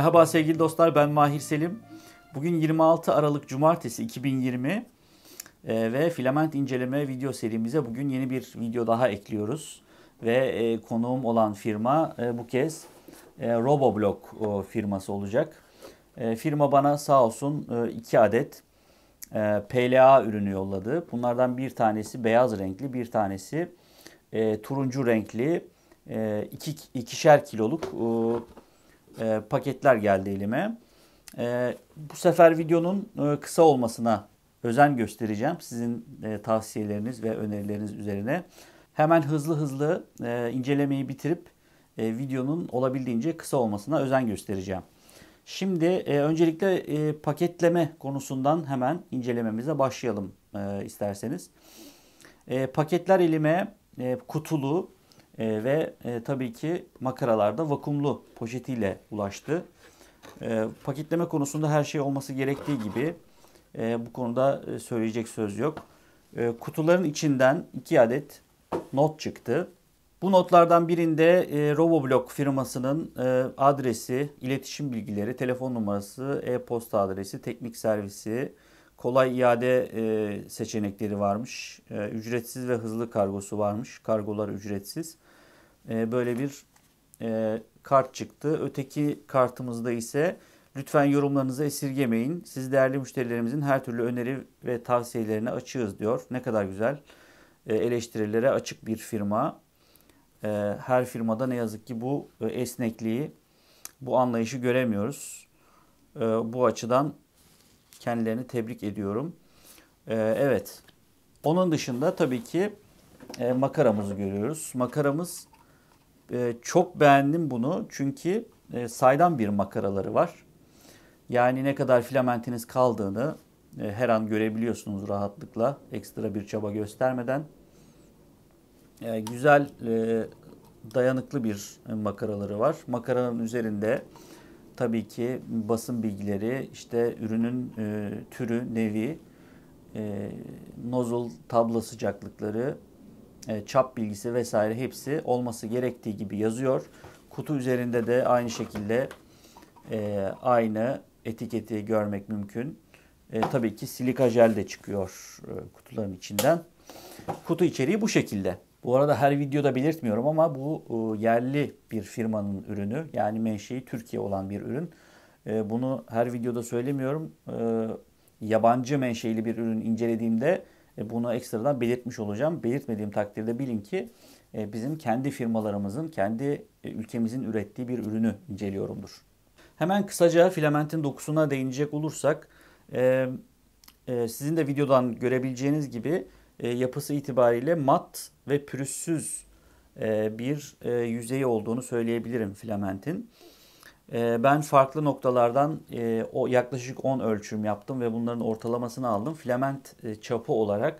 Merhaba sevgili dostlar, ben Mahir Selim. Bugün 26 Aralık Cumartesi 2020 ve filament inceleme video serimize bugün yeni bir video daha ekliyoruz. Ve konuğum olan firma bu kez Roboblock firması olacak. Firma bana sağ olsun 2 adet PLA ürünü yolladı. Bunlardan bir tanesi beyaz renkli, bir tanesi turuncu renkli ikişer kiloluk paketler geldi elime. Bu sefer videonun kısa olmasına özen göstereceğim. Sizin tavsiyeleriniz ve önerileriniz üzerine. Hemen hızlı incelemeyi bitirip videonun olabildiğince kısa olmasına özen göstereceğim. Şimdi öncelikle paketleme konusundan hemen incelememize başlayalım isterseniz. Paketler elime kutulu ve tabii ki makaralarda vakumlu poşetiyle ulaştı. Paketleme konusunda her şey olması gerektiği gibi bu konuda söyleyecek söz yok. Kutuların içinden 2 adet not çıktı. Bu notlardan birinde Roboblock firmasının adresi, iletişim bilgileri, telefon numarası, e-posta adresi, teknik servisi, kolay iade seçenekleri varmış. Ücretsiz ve hızlı kargosu varmış. Kargolar ücretsiz. Böyle bir kart çıktı. Öteki kartımızda ise lütfen yorumlarınızı esirgemeyin. Siz değerli müşterilerimizin her türlü öneri ve tavsiyelerine açığız diyor. Ne kadar güzel. Eleştirilere açık bir firma. Her firmada ne yazık ki bu esnekliği, bu anlayışı göremiyoruz. Bu açıdan kendilerini tebrik ediyorum. Evet. Onun dışında tabii ki makaramızı görüyoruz. Makaramız çok beğendim bunu çünkü saydam bir makaraları var. Yani ne kadar filamentiniz kaldığını her an görebiliyorsunuz rahatlıkla, ekstra bir çaba göstermeden. Güzel, dayanıklı bir makaraları var. Makaranın üzerinde tabii ki basın bilgileri, işte ürünün türü, nevi, nozul tablo sıcaklıkları, çap bilgisi vesaire hepsi olması gerektiği gibi yazıyor. Kutu üzerinde de aynı şekilde aynı etiketi görmek mümkün. Tabii ki silika jel de çıkıyor kutuların içinden. Kutu içeriği bu şekilde. Bu arada her videoda belirtmiyorum ama bu yerli bir firmanın ürünü. Yani menşei Türkiye olan bir ürün. Bunu her videoda söylemiyorum. Yabancı menşeili bir ürün incelediğimde bunu ekstradan belirtmiş olacağım. Belirtmediğim takdirde bilin ki bizim kendi firmalarımızın, kendi ülkemizin ürettiği bir ürünü inceliyorumdur. Hemen kısaca filamentin dokusuna değinecek olursak, sizin de videodan görebileceğiniz gibi yapısı itibariyle mat ve pürüzsüz bir yüzeyi olduğunu söyleyebilirim filamentin. Ben farklı noktalardan o yaklaşık 10 ölçüm yaptım ve bunların ortalamasını aldım. Filament çapı olarak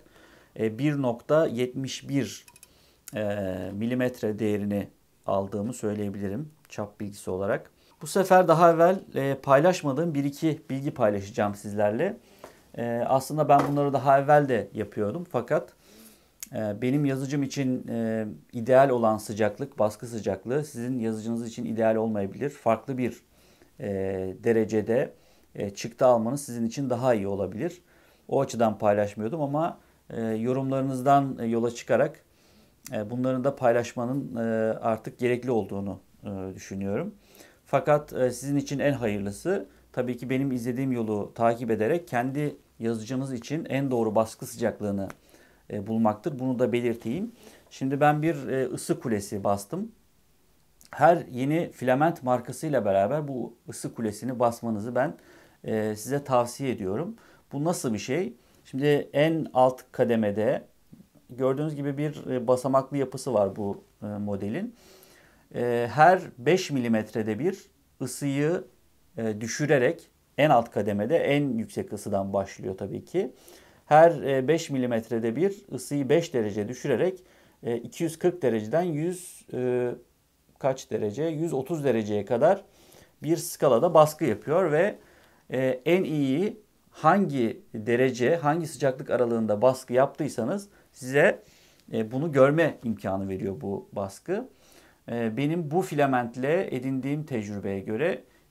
1.71 milimetre değerini aldığımı söyleyebilirim çap bilgisi olarak. Bu sefer daha evvel paylaşmadığım bir iki bilgi paylaşacağım sizlerle. Aslında ben bunları daha evvel de yapıyordum fakat benim yazıcım için ideal olan sıcaklık, baskı sıcaklığı sizin yazıcınız için ideal olmayabilir. Farklı bir derecede çıktı almanız sizin için daha iyi olabilir. O açıdan paylaşmıyordum ama yorumlarınızdan yola çıkarak bunların da paylaşmanın artık gerekli olduğunu düşünüyorum. Fakat sizin için en hayırlısı tabii ki benim izlediğim yolu takip ederek kendi yazıcınız için en doğru baskı sıcaklığını bulmaktır. Bunu da belirteyim. Şimdi ben bir ısı kulesi bastım. Her yeni filament markasıyla beraber bu ısı kulesini basmanızı ben size tavsiye ediyorum. Bu nasıl bir şey? Şimdi en alt kademede gördüğünüz gibi bir basamaklı yapısı var bu modelin. Her 5 milimetrede bir ısıyı düşürerek en alt kademede en yüksek ısıdan başlıyor tabii ki. Her 5 milimetrede bir ısıyı 5 derece düşürerek 240 dereceden 100 kaç derece? 130 dereceye kadar bir skalada baskı yapıyor ve en iyi hangi derece, hangi sıcaklık aralığında baskı yaptıysanız size bunu görme imkanı veriyor bu baskı. Benim bu filamentle edindiğim tecrübeye göre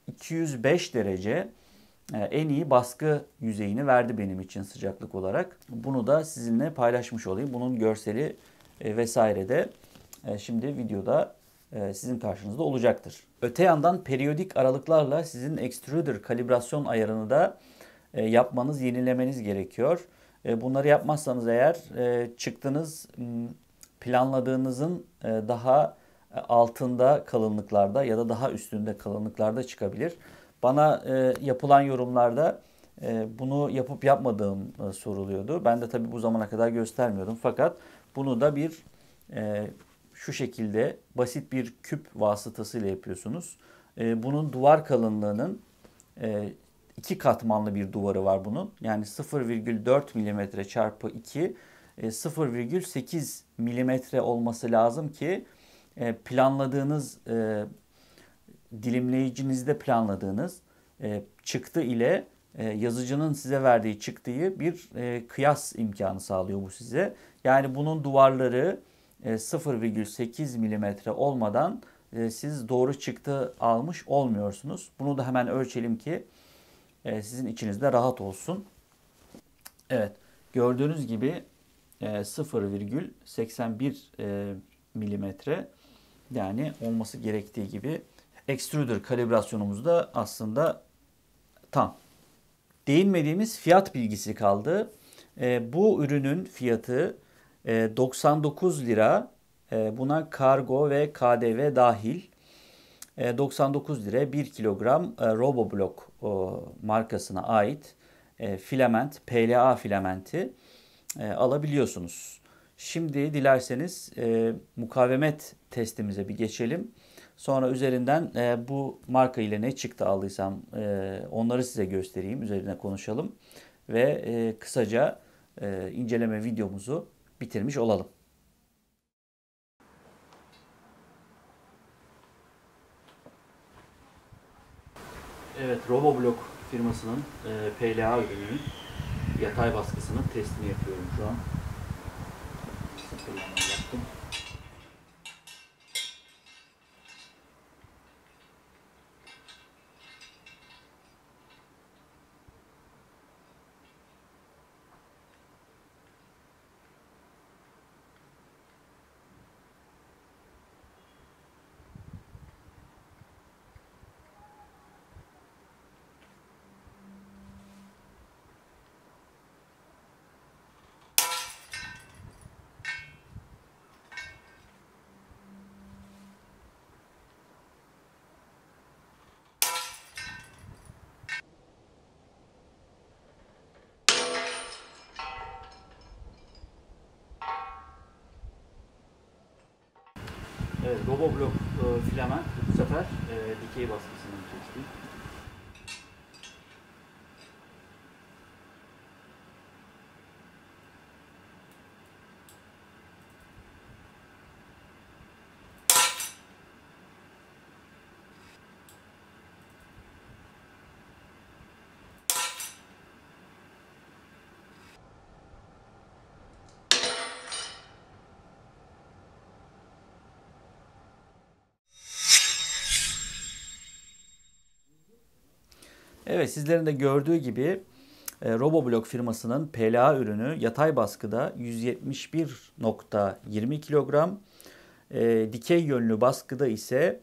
205 derece en iyi baskı yüzeyini verdi benim için sıcaklık olarak. Bunu da sizinle paylaşmış olayım. Bunun görseli vesaire de şimdi videoda sizin karşınızda olacaktır. Öte yandan periyodik aralıklarla sizin extruder kalibrasyon ayarını da yapmanız, yenilemeniz gerekiyor. Bunları yapmazsanız eğer çıktınız planladığınızın daha altında kalınlıklarda ya da daha üstünde kalınlıklarda çıkabilir. Bana yapılan yorumlarda bunu yapıp yapmadığım soruluyordu. Ben de tabii bu zamana kadar göstermiyordum. Fakat bunu da bir şu şekilde basit bir küp vasıtasıyla yapıyorsunuz. Bunun duvar kalınlığının 2 katmanlı bir duvarı var bunun. Yani 0,4 mm çarpı 2 0,8 mm olması lazım ki planladığınız dilimleyicinizde planladığınız çıktı ile yazıcının size verdiği çıktıyı bir kıyas imkanı sağlıyor bu size. Yani bunun duvarları 0,8 mm olmadan siz doğru çıktı almış olmuyorsunuz. Bunu da hemen ölçelim ki sizin içinizde rahat olsun. Evet, gördüğünüz gibi 0,81 milimetre, yani olması gerektiği gibi extruder kalibrasyonumuz da aslında tam. Değinmediğimiz fiyat bilgisi kaldı. Bu ürünün fiyatı 99 lira. Buna kargo ve KDV dahil. 99 lira 1 kilogram Roboblock markasına ait filament, PLA filamenti alabiliyorsunuz. Şimdi dilerseniz mukavemet testimize bir geçelim. Sonra üzerinden bu marka ile ne çıktı aldıysam onları size göstereyim, üzerine konuşalım ve kısaca inceleme videomuzu bitirmiş olalım. Evet, Roboblock firmasının PLA ürününün yatay baskısının testini yapıyorum şu an. Yaptım. Evet, Roboblock filament bu sefer dikey baskısını kestim. Evet, sizlerin de gördüğü gibi Roboblock firmasının PLA ürünü yatay baskıda 171,20 kilogram, dikey yönlü baskıda ise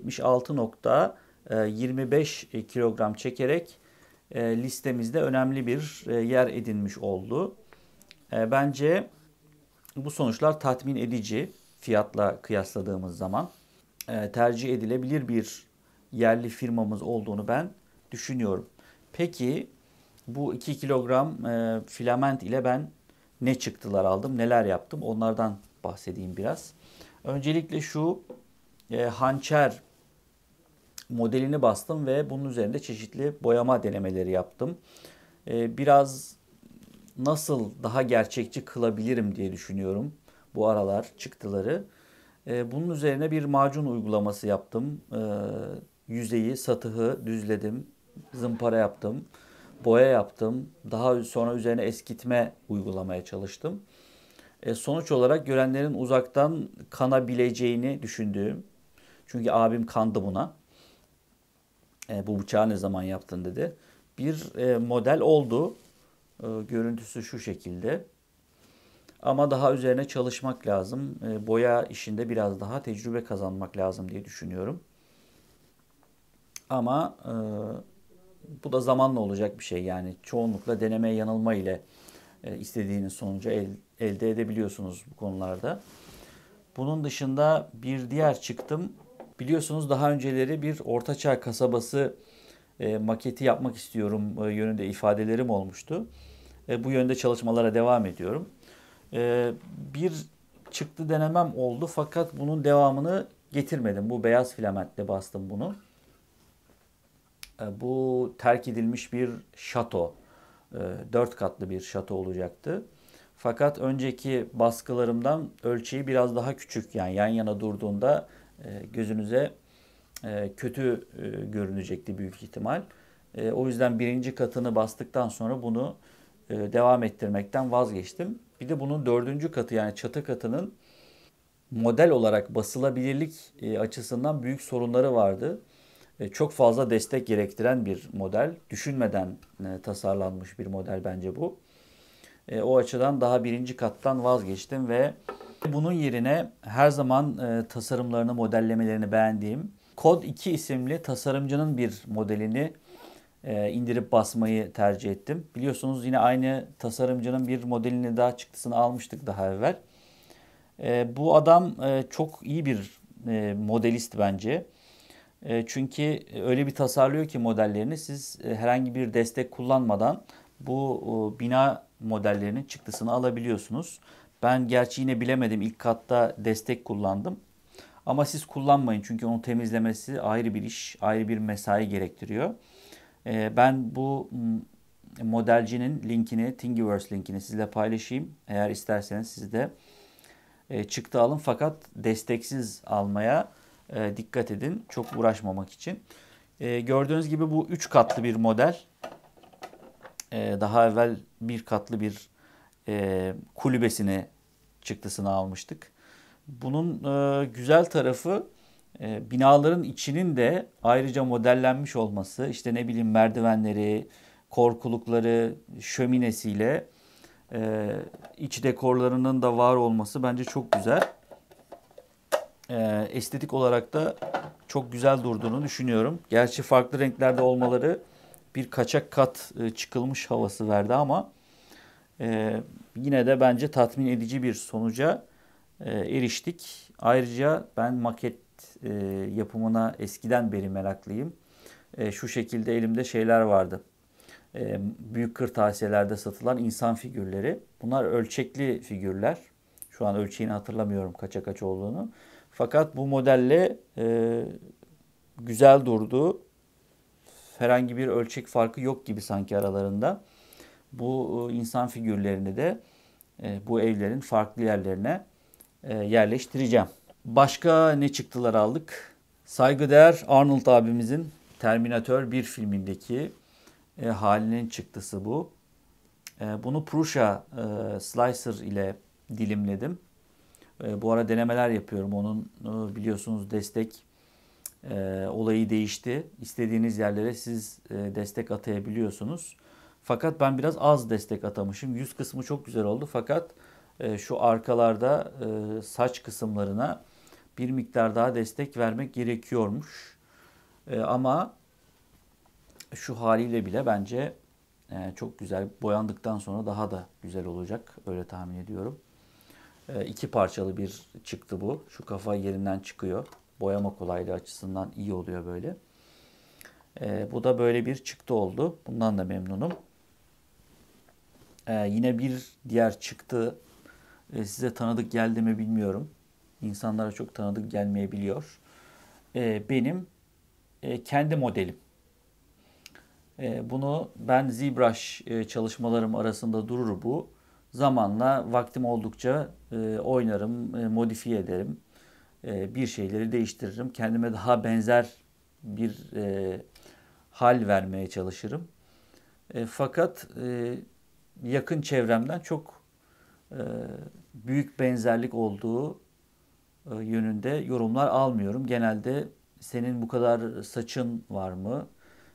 76,25 kilogram çekerek listemizde önemli bir yer edinmiş oldu. Bence bu sonuçlar tatmin edici fiyatla kıyasladığımız zaman. Tercih edilebilir bir yerli firmamız olduğunu ben düşünüyorum. Peki bu 2 kilogram filament ile ben ne çıktılar aldım, neler yaptım, onlardan bahsedeyim biraz. Öncelikle şu hançer modelini bastım ve bunun üzerinde çeşitli boyama denemeleri yaptım. Biraz nasıl daha gerçekçi kılabilirim diye düşünüyorum bu aralar çıktıları. Bunun üzerine bir macun uygulaması yaptım. Yüzeyi, satıhı düzledim, zımpara yaptım, boya yaptım. Daha sonra üzerine eskitme uygulamaya çalıştım. Sonuç olarak görenlerin uzaktan kanabileceğini düşündüğüm, çünkü abim kandı buna. Bu bıçağı ne zaman yaptın dedi. Bir model oldu. Görüntüsü şu şekilde. Ama daha üzerine çalışmak lazım. Boya işinde biraz daha tecrübe kazanmak lazım diye düşünüyorum. Ama bu da zamanla olacak bir şey. Yani çoğunlukla deneme yanılma ile istediğiniz sonucu elde edebiliyorsunuz bu konularda. Bunun dışında bir diğer çıktım. Biliyorsunuz daha önceleri bir ortaçağ kasabası maketi yapmak istiyorum yönünde ifadelerim olmuştu. Bu yönde çalışmalara devam ediyorum. Bir çıktı denemem oldu fakat bunun devamını getirmedim. Bu beyaz filamentle bastım bunu. Bu terk edilmiş bir şato. 4 katlı bir şato olacaktı. Fakat önceki baskılarımdan ölçeği biraz daha küçük. Yani yan yana durduğunda gözünüze kötü görünecekti büyük ihtimal. O yüzden birinci katını bastıktan sonra bunu devam ettirmekten vazgeçtim. Bir de bunun 4. katı yani çatı katının model olarak basılabilirlik açısından büyük sorunları vardı. Çok fazla destek gerektiren bir model. Düşünmeden tasarlanmış bir model bence bu. O açıdan daha birinci kattan vazgeçtim ve bunun yerine her zaman tasarımlarını, modellemelerini beğendiğim Kod 2 isimli tasarımcının bir modelini indirip basmayı tercih ettim. Biliyorsunuz yine aynı tasarımcının bir modelini daha çıktısını almıştık daha evvel. Bu adam çok iyi bir modelist bence. Çünkü öyle bir tasarlıyor ki modellerini siz herhangi bir destek kullanmadan bu bina modellerinin çıktısını alabiliyorsunuz. Ben gerçi yine bilemedim ilk katta destek kullandım. Ama siz kullanmayın çünkü onu temizlemesi ayrı bir iş, ayrı bir mesai gerektiriyor. Ben bu modelcinin linkini, Thingiverse linkini sizle paylaşayım. Eğer isterseniz siz de çıktı alın fakat desteksiz almaya dikkat edin. Çok uğraşmamak için. Gördüğünüz gibi bu 3 katlı bir model. Daha evvel bir katlı bir kulübesini çıktısını almıştık. Bunun güzel tarafı binaların içinin de ayrıca modellenmiş olması. İşte ne bileyim merdivenleri, korkulukları, şöminesiyle iç dekorlarının da var olması bence çok güzel. Estetik olarak da çok güzel durduğunu düşünüyorum. Gerçi farklı renklerde olmaları bir kaçak kat çıkılmış havası verdi ama yine de bence tatmin edici bir sonuca eriştik. Ayrıca ben maket yapımına eskiden beri meraklıyım. Şu şekilde elimde şeyler vardı. Büyük kırtasiyelerde satılan insan figürleri. Bunlar ölçekli figürler. Şu an ölçeğini hatırlamıyorum kaça kaç olduğunu. Fakat bu modelle güzel durdu. Herhangi bir ölçek farkı yok gibi sanki aralarında. Bu insan figürlerini de bu evlerin farklı yerlerine yerleştireceğim. Başka ne çıktılar aldık? Saygıdeğer Arnold abimizin Terminator 1 filmindeki halinin çıktısı bu. Bunu Prusa Slicer ile dilimledim. Bu ara denemeler yapıyorum. Onun biliyorsunuz destek olayı değişti. İstediğiniz yerlere siz destek atayabiliyorsunuz. Fakat ben biraz az destek atamışım. Yüz kısmı çok güzel oldu fakat şu arkalarda saç kısımlarına bir miktar daha destek vermek gerekiyormuş. Ama şu haliyle bile bence çok güzel. Boyandıktan sonra daha da güzel olacak. Öyle tahmin ediyorum. 2 parçalı bir çıktı bu. Şu kafa yerinden çıkıyor. Boyama kolaylığı açısından iyi oluyor böyle. Bu da böyle bir çıktı oldu. Bundan da memnunum. Yine bir diğer çıktı. Size tanıdık geldi mi bilmiyorum. İnsanlara çok tanıdık gelmeyebiliyor. Benim kendi modelim. Bunu ben ZBrush çalışmalarım arasında durur bu. Zamanla vaktim oldukça oynarım, modifiye ederim. Bir şeyleri değiştiririm. Kendime daha benzer bir hal vermeye çalışırım. Fakat yakın çevremden çok büyük benzerlik olduğu yönünde yorumlar almıyorum. Genelde senin bu kadar saçın var mı?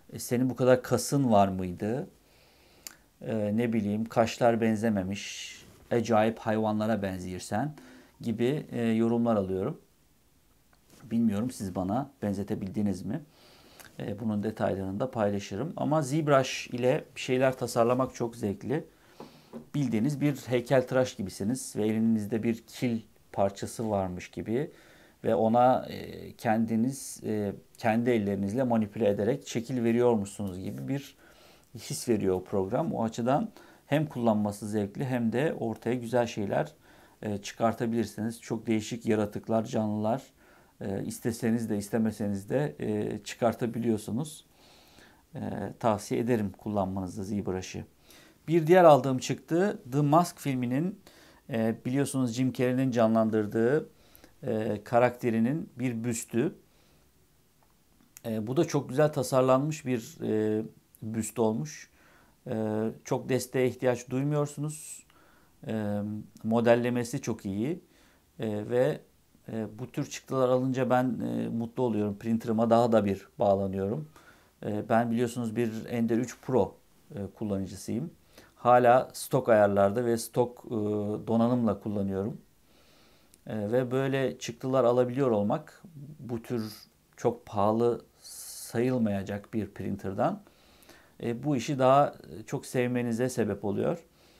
Senin bu kadar kasın var mıydı? Ne bileyim kaşlar benzememiş, acayip hayvanlara benziyorsan gibi yorumlar alıyorum. Bilmiyorum siz bana benzetebildiniz mi? Bunun detaylarını da paylaşırım. Ama ZBrush ile bir şeyler tasarlamak çok zevkli. Bildiğiniz bir heykeltıraş gibisiniz ve elinizde bir kil parçası varmış gibi ve ona kendiniz kendi ellerinizle manipüle ederek şekil veriyormuşsunuz gibi bir his veriyor o program. O açıdan hem kullanması zevkli hem de ortaya güzel şeyler çıkartabilirsiniz. Çok değişik yaratıklar, canlılar isteseniz de istemeseniz de çıkartabiliyorsunuz. Tavsiye ederim kullanmanızı ZBrush'ı. Bir diğer aldığım çıktı. The Mask filminin biliyorsunuz Jim Carrey'nin canlandırdığı karakterinin bir büstü. Bu da çok güzel tasarlanmış bir büst olmuş. Çok desteğe ihtiyaç duymuyorsunuz. Modellemesi çok iyi. Ve bu tür çıktılar alınca ben mutlu oluyorum. Printer'ıma daha da bir bağlanıyorum. Ben biliyorsunuz bir Ender 3 Pro kullanıcısıyım. Hala stok ayarlarda ve stok donanımla kullanıyorum. Ve böyle çıktılar alabiliyor olmak bu tür çok pahalı sayılmayacak bir printer'dan bu işi daha çok sevmenize sebep oluyor.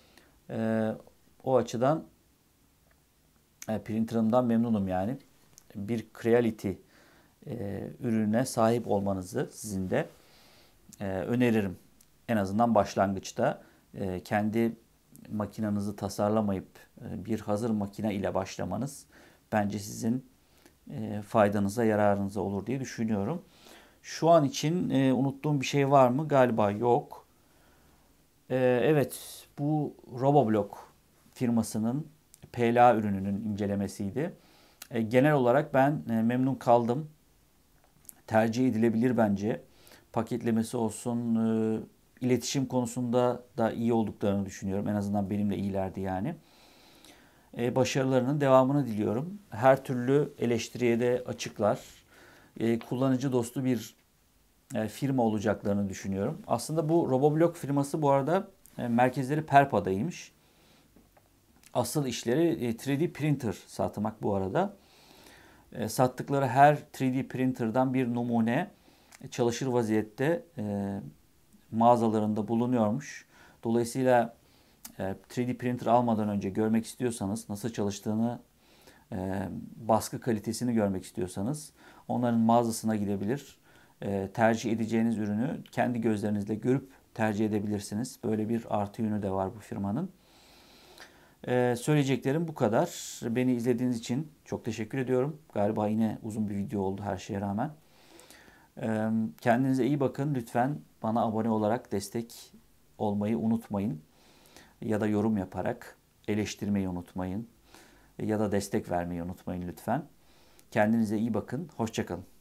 O açıdan printer'ımdan memnunum yani. Bir Creality ürüne sahip olmanızı sizin de öneririm. En azından başlangıçta kendi makinanızı tasarlamayıp bir hazır makine ile başlamanız bence sizin faydanıza, yararınıza olur diye düşünüyorum. Şu an için unuttuğum bir şey var mı? Galiba yok. Evet, bu Roboblox firmasının PLA ürününün incelemesiydi. Genel olarak ben memnun kaldım. Tercih edilebilir bence. Paketlemesi olsun, iletişim konusunda da iyi olduklarını düşünüyorum. En azından benimle iyilerdi yani. Başarılarının devamını diliyorum. Her türlü eleştiriye de açıklar. Kullanıcı dostu bir firma olacaklarını düşünüyorum. Aslında bu Roboblox firması bu arada merkezleri Perpa'daymış. Asıl işleri 3D printer satmak bu arada. Sattıkları her 3D printer'dan bir numune çalışır vaziyette mağazalarında bulunuyormuş. Dolayısıyla 3D printer almadan önce görmek istiyorsanız, nasıl çalıştığını, baskı kalitesini görmek istiyorsanız onların mağazasına gidebilir. Tercih edeceğiniz ürünü kendi gözlerinizle görüp tercih edebilirsiniz. Böyle bir artı yönü de var bu firmanın. Söyleyeceklerim bu kadar. Beni izlediğiniz için çok teşekkür ediyorum. Galiba yine uzun bir video oldu her şeye rağmen. Kendinize iyi bakın. Lütfen bana abone olarak destek olmayı unutmayın. Ya da yorum yaparak eleştirmeyi unutmayın. Ya da destek vermeyi unutmayın lütfen. Kendinize iyi bakın. Hoşça kalın.